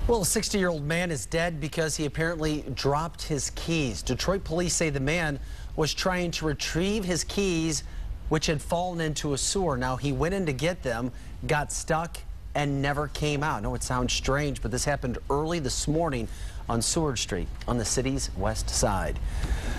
Well, a 60-year-old man is dead because he apparently dropped his keys. Detroit police say the man was trying to retrieve his keys, which had fallen into a sewer. Now, he went in to get them, got stuck, and never came out. I know it sounds strange, but this happened early this morning on Seward Street on the city's west side.